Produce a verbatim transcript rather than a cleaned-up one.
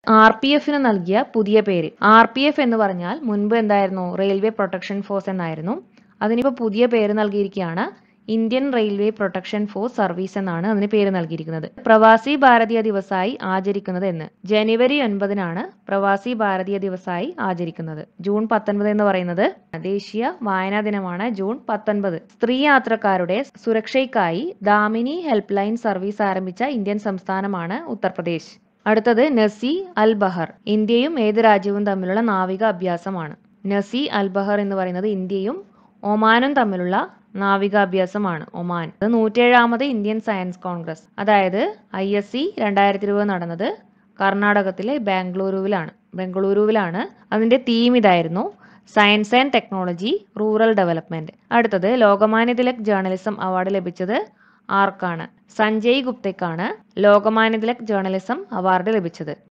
R P എഫിന് നൽകിയ പുതിയ പേര്. ആർ പി എഫ് എന്ന് പറഞ്ഞാൽ മുൻപ് എന്തായിരുന്നു? റെയിൽവേ പ്രൊട്ടക്ഷൻ ഫോഴ്സ് എന്നായിരുന്നു. അതിനിപ്പോൾ പുതിയ പേര് നൽകിയിരിക്കുകയാണ്. Indian railway protection force service എന്നാണ് അതിന് പേര് നൽകിയിരിക്കുന്നത്. പ്രവാസി ഭാരതീയ ദിവസായി ആചരിക്കുന്നത് എന്ന്. ജനുവരി ഒൻപതിനാണ് പ്രവാസി ഭാരതീയ ദിവസായി ആചരിക്കുന്നത്. ജൂൺ പത്തൊൻപത് എന്ന് പറയുന്നത് ദേശീയ വായനാ ദിനമാണ്. ജൂൺ പത്തൊൻപത്. സ്ത്രീ യാത്രക്കാരുടെ സുരക്ഷയ്ക്കായി ദാമിനി ഹെൽപ്പ് ലൈൻ സർവീസ് ആരംഭിച്ച ഇന്ത്യൻ സംസ്ഥാനമാണ് ഉത്തർപ്രദേശ്. അടുത്തത് നസി അൽ ബഹർ. ഇന്ത്യയും ഏത് രാജ്യവും തമ്മിലുള്ള നാവിക അഭ്യാസമാണ്. നസി അൽ ബഹർ എന്ന് പറയുന്നത് ഇന്ത്യയും ഒമാനും തമ്മിലുള്ള നാവികാഭ്യാസമാണ്. ഒമാൻ. അത് നൂറ്റേഴാമത് ഇന്ത്യൻ സയൻസ് കോൺഗ്രസ്, അതായത് ഐ എസ് സി രണ്ടായിരത്തി ഇരുപത് നടന്നത് കർണാടകത്തിലെ ബാംഗ്ലൂരുവിലാണ് ബംഗളൂരുവിലാണ് അതിന്റെ തീം ഇതായിരുന്നു, science and technology, rural development. അടുത്തത് ലോകമാന്യ തിലക് ജേർണലിസം അവാർഡ് ലഭിച്ചത് ആർക്കാണ്? സഞ്ജയ് ഗുപ്തയ്ക്കാണ് ലോകമാന്യ തിലക് ജേർണലിസം അവാർഡ് ലഭിച്ചത്.